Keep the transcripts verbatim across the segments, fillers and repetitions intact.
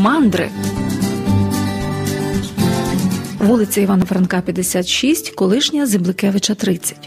Мандри. Вулиця Івана Франка, п'ятдесят шість, колишня Земликевича, тридцять.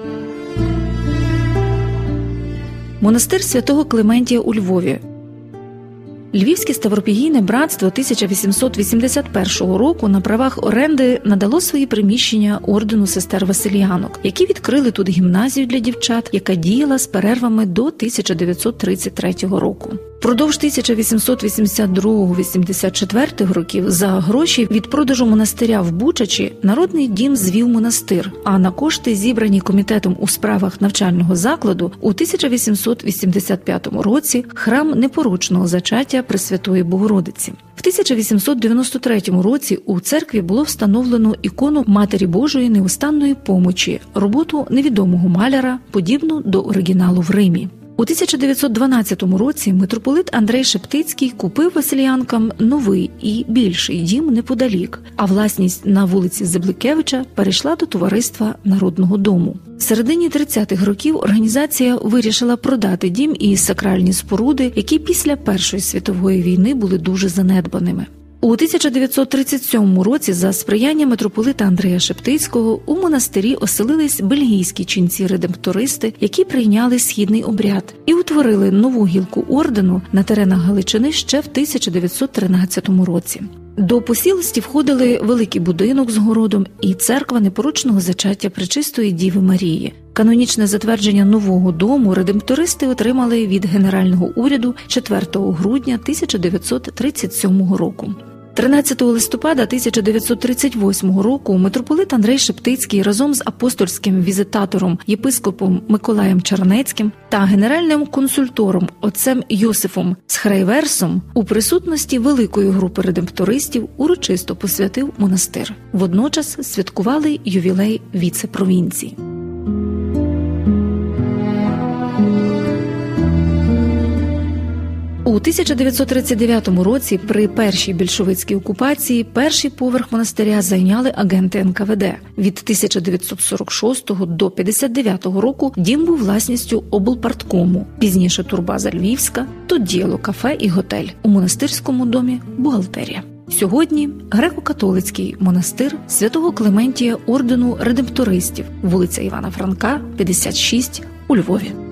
Монастир святого Клементія у Львові. Львівське Ставропігійне братство тисяча вісімсот вісімдесят першого року на правах оренди надало свої приміщення ордену сестер Василіянок, які відкрили тут гімназію для дівчат, яка діяла з перервами до тисяча дев'ятсот тридцять третього року. Впродовж тисяча вісімсот вісімдесят другого - вісімдесят четвертого років за гроші від продажу монастиря в Бучачі Народний дім звів монастир, а на кошти, зібрані комітетом у справах навчального закладу, у тисяча вісімсот вісімдесят п'ятому році храм непорочного зачаття Пресвятої Богородиці. В тисяча вісімсот дев'яносто третьому році у церкві було встановлено ікону Матері Божої Неустанної Помочі, роботу невідомого маляра, подібну до оригіналу в Римі. У тисяча дев'ятсот дванадцятому році митрополит Андрей Шептицький купив василіянкам новий і більший дім неподалік, а власність на вулиці Земликевича перейшла до товариства Народного дому. В середині тридцятих років організація вирішила продати дім і сакральні споруди, які після Першої світової війни були дуже занедбаними. У тисяча дев'ятсот тридцять сьомому році за сприяння митрополита Андрея Шептицького у монастирі оселились бельгійські ченці-редемптористи, які прийняли східний обряд і утворили нову гілку ордену на теренах Галичини ще в тисяча дев'ятсот тринадцятому році. До посілості входили великий будинок з городом і церква непорочного зачаття Пречистої Діви Марії. Канонічне затвердження нового дому редемптористи отримали від Генерального уряду четвертого грудня тисяча дев'ятсот тридцять сьомого року. тринадцятого листопада тисяча дев'ятсот тридцять восьмого року митрополит Андрей Шептицький разом з апостольським візитатором єпископом Миколаєм Чарнецьким та генеральним консультором отцем Йосифом Схрейверсом у присутності великої групи редемптористів урочисто посвятив монастир. Водночас святкували ювілей віце-провінції. У тисяча дев'ятсот тридцять дев'ятому році при першій більшовицькій окупації перший поверх монастиря зайняли агенти ен ка ве де. Від тисяча дев'ятсот сорок шостого до п'ятдесят дев'ятого року дім був власністю облпарткому, пізніше турбаза Львівська, тут діяло кафе і готель, у монастирському домі – бухгалтерія. Сьогодні греко-католицький монастир святого Клементія ордену редемптористів, вулиця Івана Франка, п'ятдесят шість у Львові.